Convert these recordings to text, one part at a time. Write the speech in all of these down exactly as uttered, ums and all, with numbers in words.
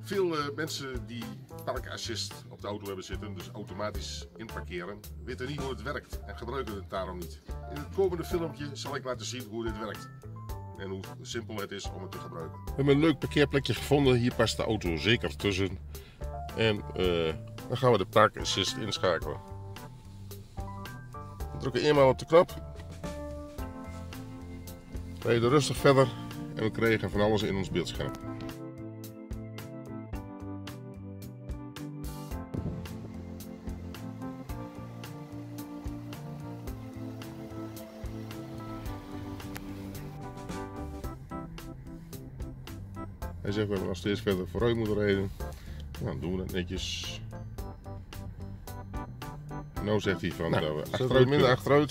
Veel uh, mensen die parkassist op de auto hebben zitten, dus automatisch inparkeren, weten niet hoe het werkt en gebruiken het daarom niet. In het komende filmpje zal ik laten zien hoe dit werkt en hoe simpel het is om het te gebruiken. We hebben een leuk parkeerplekje gevonden, hier past de auto zeker tussen. En uh, dan gaan we de parkassist inschakelen. We drukken eenmaal op de knop. We rijden rustig verder en we krijgen van alles in ons beeldscherm. Hij zegt dat we nog steeds verder vooruit moeten rijden. Nou, dan doen we dat netjes. En nu zegt hij van nou, dat we achteruit, minder achteruit.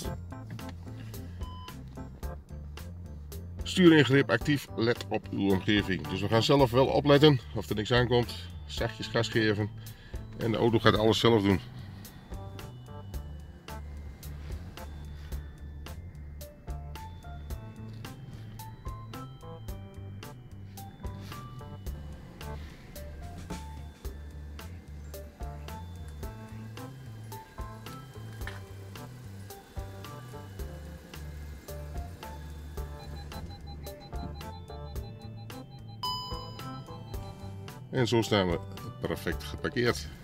Stuuringreep actief, let op uw omgeving. Dus we gaan zelf wel opletten of er niks aankomt. Zachtjes gas geven en de auto gaat alles zelf doen. En zo staan we perfect geparkeerd.